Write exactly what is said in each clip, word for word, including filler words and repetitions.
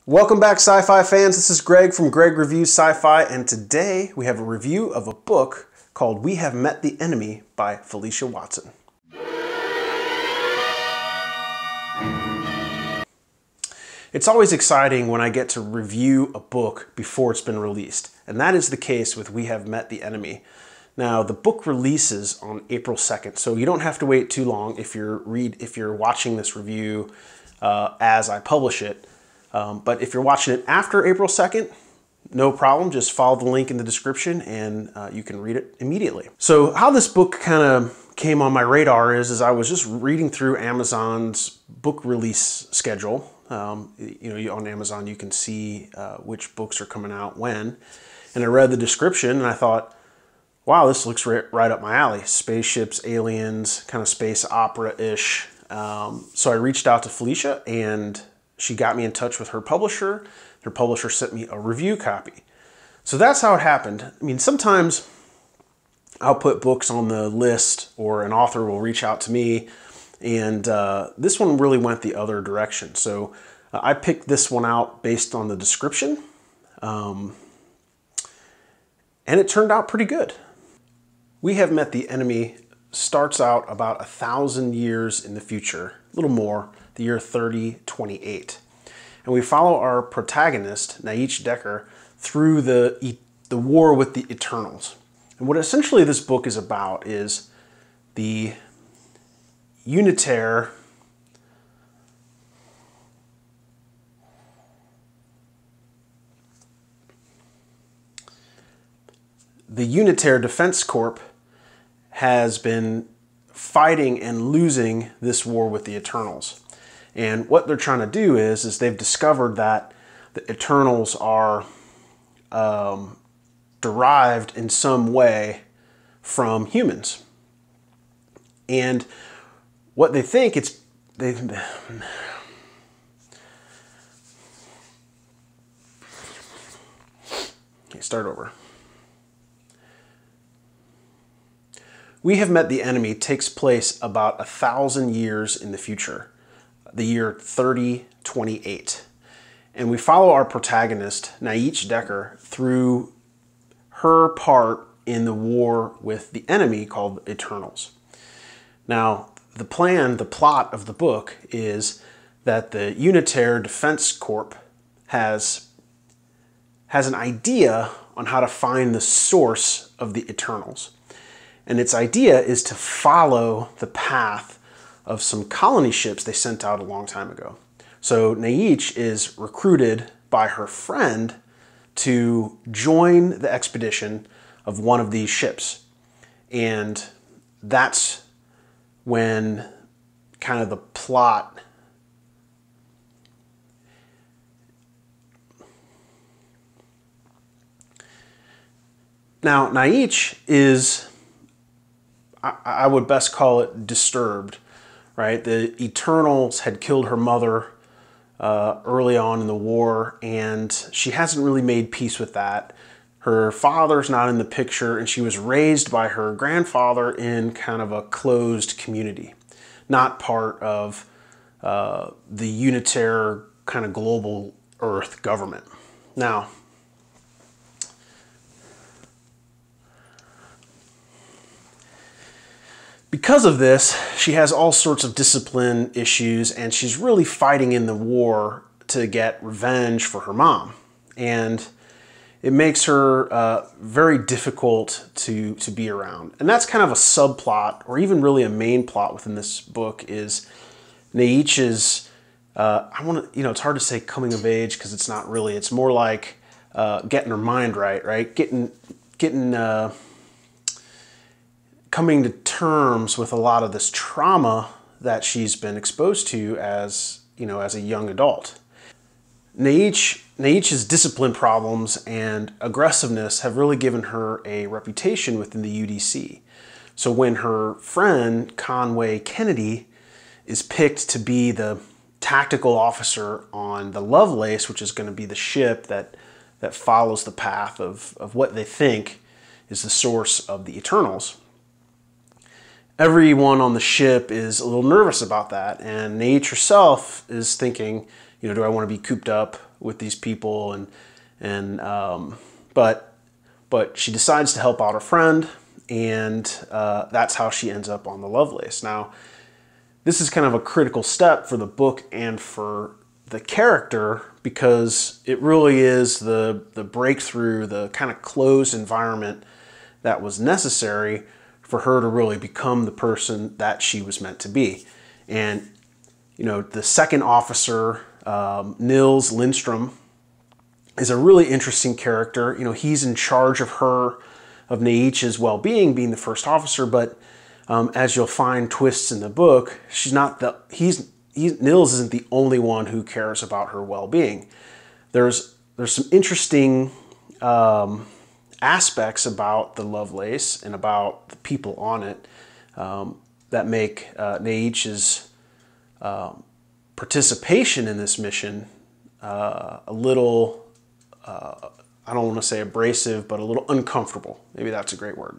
Welcome back, sci-fi fans. This is Greg from Greg Reviews Sci-Fi, and today we have a review of a book called We Have Met the Enemy by Felicia Watson. It's always exciting when I get to review a book before it's been released, and that is the case with We Have Met the Enemy. Now, the book releases on April second, so you don't have to wait too long if you're read if you're watching this review uh, as I publish it. Um, but if you're watching it after April second, no problem. Just follow the link in the description and uh, you can read it immediately. So how this book kind of came on my radar is, is I was just reading through Amazon's book release schedule. Um, you know, on Amazon you can see uh, which books are coming out when. And I read the description and I thought, wow, this looks right, right up my alley. Spaceships, aliens, kind of space opera-ish. Um, so I reached out to Felicia and she got me in touch with her publisher. Her publisher sent me a review copy. So that's how it happened. I mean, sometimes I'll put books on the list or an author will reach out to me, and uh, this one really went the other direction. So uh, I picked this one out based on the description, um, and it turned out pretty good. We Have Met the Enemy starts out about a thousand years in the future, a little more, the year thirty twenty-eight. And we follow our protagonist, Naiche Decker, through the, the war with the Eternals. And what essentially this book is about is the Uniterrae the Uniterrae Defense Corps has been fighting and losing this war with the Eternals. And what they're trying to do is, is they've discovered that the Eternals are um, derived in some way from humans. And what they think it's, they, okay, start over. We Have Met the Enemy takes place about a thousand years in the future, the year thirty twenty-eight. And we follow our protagonist, Naiche Decker, through her part in the war with the enemy called Eternals. Now, the plan, the plot of the book is that the Uniterrae Defense Corps has, has an idea on how to find the source of the Eternals. And its idea is to follow the path of some colony ships they sent out a long time ago. So Naiche is recruited by her friend to join the expedition of one of these ships. And that's when kind of the plot Now, Naiche is, I, I would best call it disturbed, right? The Eternals had killed her mother uh, early on in the war, and she hasn't really made peace with that. Her father's not in the picture, and she was raised by her grandfather in kind of a closed community, not part of uh, the Uniterrae kind of global Earth government. Now, because of this, she has all sorts of discipline issues, and she's really fighting in the war to get revenge for her mom. And it makes her uh, very difficult to, to be around. And that's kind of a subplot, or even really a main plot within this book, is Naiche's, uh, I want to, you know, it's hard to say coming of age because it's not really, it's more like uh, getting her mind right, right? Getting, getting, uh, coming to terms with a lot of this trauma that she's been exposed to as, you know, as a young adult. Naiche, Naiche's discipline problems and aggressiveness have really given her a reputation within the U D C. So when her friend, Conway Kennedy, is picked to be the tactical officer on the Lovelace, which is going to be the ship that, that follows the path of, of what they think is the source of the Eternals, everyone on the ship is a little nervous about that, and Naiche herself is thinking, you know, do I want to be cooped up with these people, and and um, but but she decides to help out her friend, and uh, that's how she ends up on the Lovelace. Now, this is kind of a critical step for the book and for the character, because it really is the the breakthrough, the kind of closed environment that was necessary for her to really become the person that she was meant to be. And you know, the second officer, um, Nils Lindstrom, is a really interesting character. You know, he's in charge of her, of Naiche's well-being, being the first officer. But um, as you'll find twists in the book, she's not the he's, he's Nils isn't the only one who cares about her well-being. There's there's some interesting um, aspects about the Lovelace and about the people on it um, that make uh, Naiche's Um, participation in this mission uh, a little, uh, I don't want to say abrasive, but a little uncomfortable. Maybe that's a great word.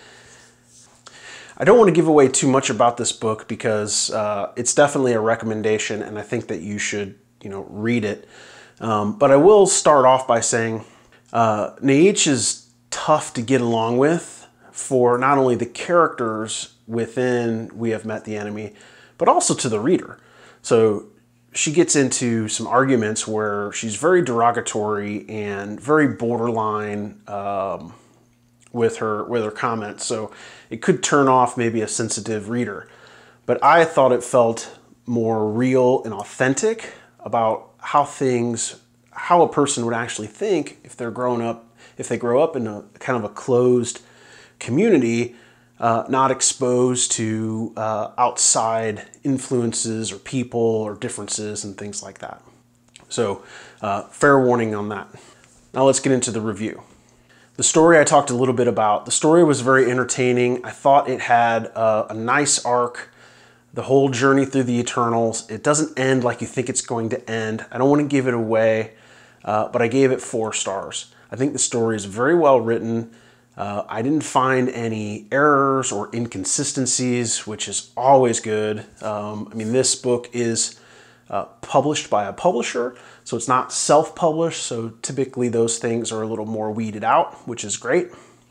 I don't want to give away too much about this book, because uh, it's definitely a recommendation, and I think that you should, you know, read it. Um, but I will start off by saying uh, Naiche is tough to get along with for not only the characters within We Have Met the Enemy, but also to the reader. So she gets into some arguments where she's very derogatory and very borderline um, with her with her comments. So it could turn off maybe a sensitive reader. But I thought it felt more real and authentic about how things, how a person would actually think if they're grown up, if they grow up in a kind of a closed community, Uh, not exposed to uh, outside influences or people or differences and things like that. So uh, fair warning on that. Now let's get into the review. The story I talked a little bit about. The story was very entertaining. I thought it had uh, a nice arc, the whole journey through the Eternals. It doesn't end like you think it's going to end. I don't want to give it away, uh, but I gave it four stars. I think the story is very well written. Uh, I didn't find any errors or inconsistencies, which is always good. Um, I mean, this book is uh, published by a publisher, so it's not self-published, so typically those things are a little more weeded out, which is great.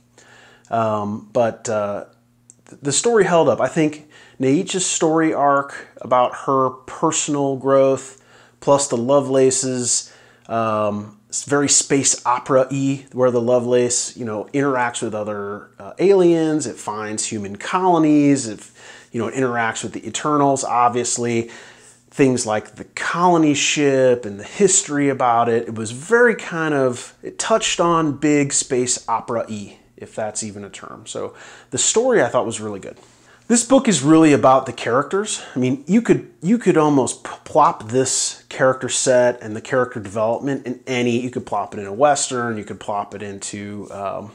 Um, but uh, the story held up. I think Naiche's story arc about her personal growth, plus the Lovelaces, um, it's very space opera-y, where the Lovelace, you know, interacts with other uh, aliens. It finds human colonies. It, you know, it interacts with the Eternals. Obviously, things like the colony ship and the history about it. It was very kind of, it touched on big space opera-y, if that's even a term. So the story I thought was really good. This book is really about the characters. I mean, you could you could almost plop this character set and the character development in any, you could plop it in a Western, you could plop it into um,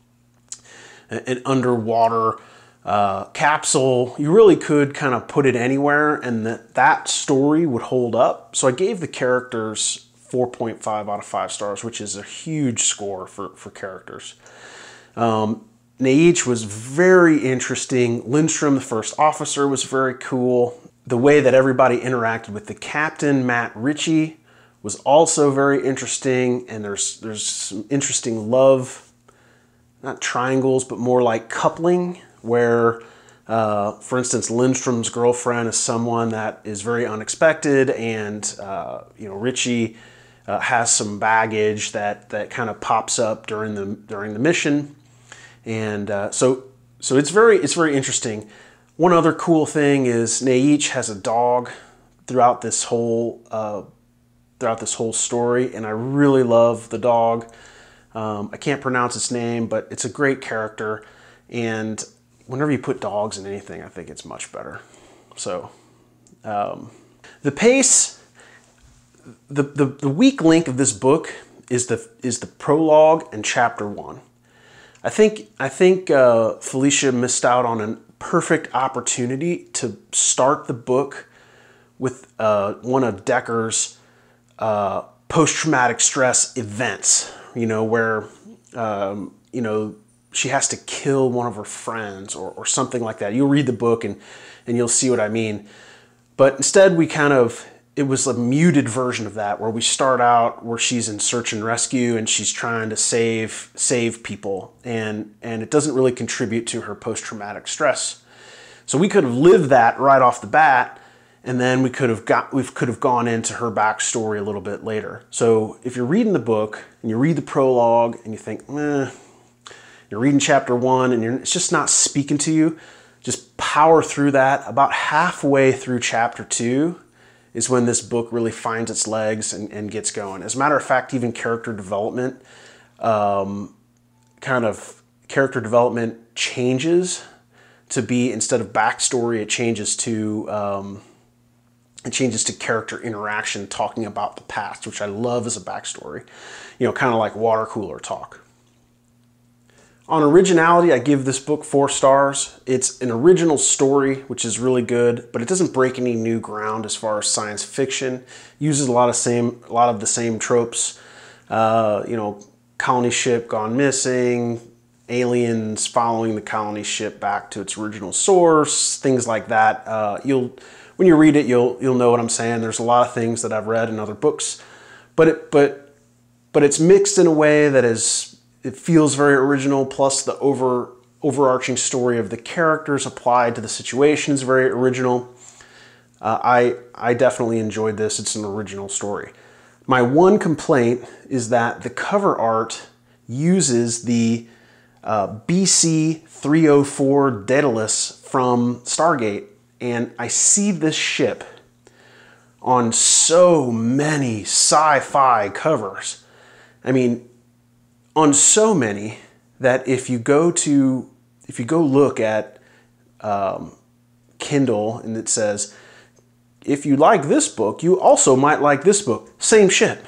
an underwater uh, capsule. You really could kind of put it anywhere, and that, that story would hold up. So I gave the characters four point five out of five stars, which is a huge score for, for characters. Um, Naiche was very interesting. Lindstrom, the first officer, was very cool. The way that everybody interacted with the captain, Matt Ritchie, was also very interesting. And there's there's some interesting love, not triangles, but more like coupling, where, uh, for instance, Lindstrom's girlfriend is someone that is very unexpected, and uh, you know, Ritchie uh, has some baggage that that kind of pops up during the during the mission. And uh, so, so it's very, it's very interesting. One other cool thing is Naiche has a dog throughout this whole, uh, throughout this whole story, and I really love the dog. Um, I can't pronounce its name, but it's a great character. And whenever you put dogs in anything, I think it's much better. So, um, the pace, the, the the weak link of this book is the is the prologue and chapter one. I think I think uh, Felicia missed out on a perfect opportunity to start the book with uh, one of Decker's uh, post-traumatic stress events. You know, where um, you know, she has to kill one of her friends or, or something like that. You'll read the book and and you'll see what I mean. But instead, we kind of it was a muted version of that, where we start out where she's in search and rescue and she's trying to save save people, and and it doesn't really contribute to her post-traumatic stress. So we could have lived that right off the bat, and then we could have got we could have gone into her backstory a little bit later. So if you're reading the book and you read the prologue and you think, eh, you're reading chapter one and you're, it's just not speaking to you, just power through that. About halfway through chapter two is when this book really finds its legs and, and gets going. As a matter of fact, even character development, um, kind of character development changes to be, instead of backstory, it changes to um, it changes to character interaction, talking about the past, which I love as a backstory. You know, kind of like water cooler talk. On originality, I give this book four stars. It's an original story, which is really good, but it doesn't break any new ground as far as science fiction. It uses a lot of same, a lot of the same tropes. Uh, you know, colony ship gone missing, aliens following the colony ship back to its original source, things like that. Uh, you'll, when you read it, you'll you'll know what I'm saying. There's a lot of things that I've read in other books, but it but but it's mixed in a way that is. It feels very original, plus the over, overarching story of the characters applied to the situation is very original. Uh, I, I definitely enjoyed this. It's an original story. My one complaint is that the cover art uses the uh, B C three oh four Daedalus from Stargate, and I see this ship on so many sci-fi covers. I mean, on so many that if you go to, if you go look at um, Kindle and it says, if you like this book, you also might like this book. Same ship.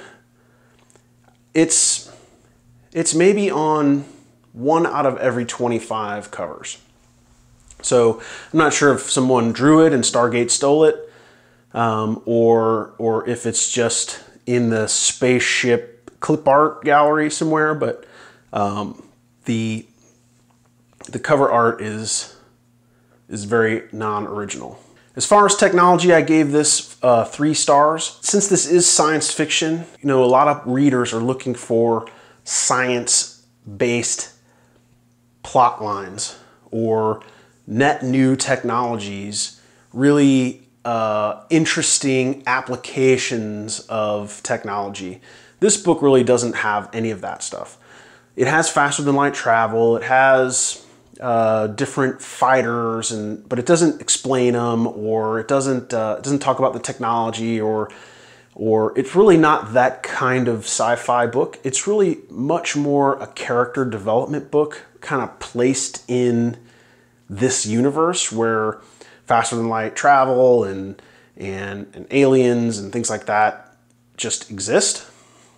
It's, it's maybe on one out of every twenty-five covers. So I'm not sure if someone drew it and Stargate stole it, um, or, or if it's just in the spaceship clip art gallery somewhere, but um, the the cover art is is very non-original. As far as technology, I gave this uh, three stars. Since this is science fiction, you know, a lot of readers are looking for science-based plot lines or net new technologies, really uh, interesting applications of technology. This book really doesn't have any of that stuff. It has faster than light travel. It has uh, different fighters, and but it doesn't explain them, or it doesn't uh, it doesn't talk about the technology, or or it's really not that kind of sci-fi book. It's really much more a character development book, kind of placed in this universe where faster than light travel and and, and aliens and things like that just exist.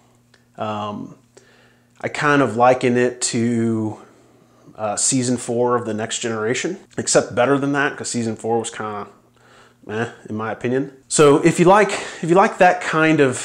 Um, I kind of liken it to uh, season four of The Next Generation, except better than that, because season four was kind of eh, in my opinion. So if you like, if you like that kind of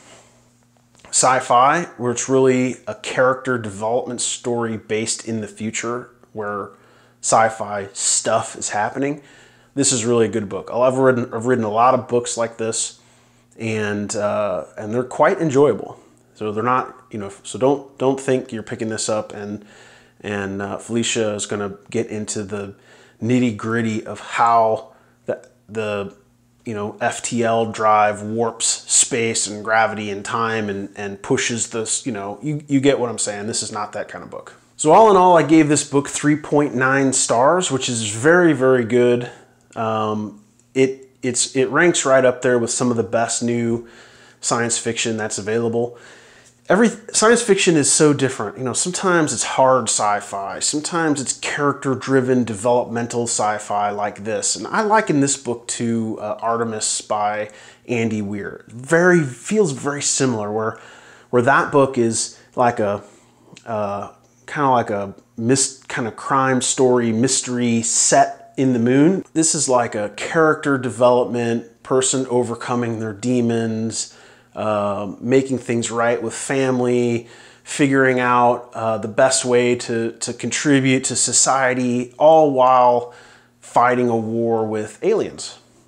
sci-fi, where it's really a character development story based in the future, where sci-fi stuff is happening, this is really a good book. I've written, I've written a lot of books like this, and uh, and they're quite enjoyable. So they're not, you know, so don't don't think you're picking this up and and uh, Felicia is going to get into the nitty gritty of how the the you know F T L drive warps space and gravity and time and and pushes this. You know, you you get what I'm saying. This is not that kind of book. So all in all, I gave this book three point nine stars, which is very very good. Um, it it's it ranks right up there with some of the best new science fiction that's available. Every science fiction is so different. You know, sometimes it's hard sci-fi, sometimes it's character-driven developmental sci-fi like this. And I liken this book to uh, Artemis by Andy Weir. Very feels very similar, where where that book is like a uh, kind of like a mis kind of crime story mystery set in the moon. This is like a character development, person overcoming their demons. Uh, making things right with family, figuring out uh, the best way to, to contribute to society, all while fighting a war with aliens.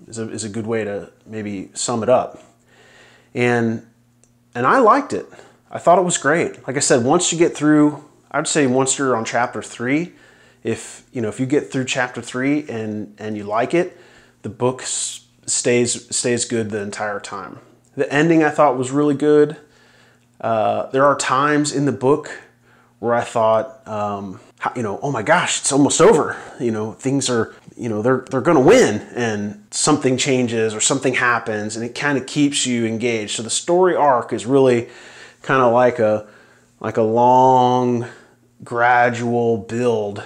is a, is a good way to maybe sum it up. And, and I liked it. I thought it was great. Like I said, once you get through, I'd say once you're on chapter three, if you know if you get through chapter three and and you like it, the book stays stays good the entire time. The ending I thought was really good. Uh, there are times in the book where I thought, um, how, you know, oh my gosh, it's almost over. You know, things are, you know, they're they're going to win, and something changes or something happens, and it kind of keeps you engaged. So the story arc is really kind of like a like a long, gradual build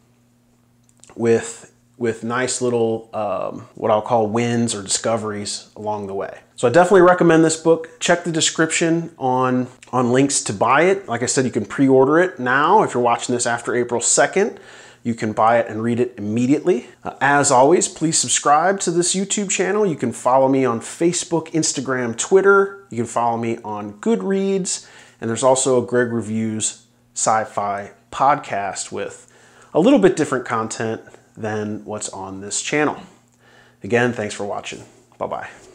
with with nice little um, what I'll call wins or discoveries along the way. So I definitely recommend this book. Check the description on on links to buy it. Like I said, you can pre-order it now. If you're watching this after April second, you can buy it and read it immediately. Uh, as always, please subscribe to this YouTube channel. You can follow me on Facebook, Instagram, Twitter. You can follow me on Goodreads. And there's also a Greg Reviews Sci-Fi podcast with a little bit different content than what's on this channel. Again, thanks for watching. Bye-bye.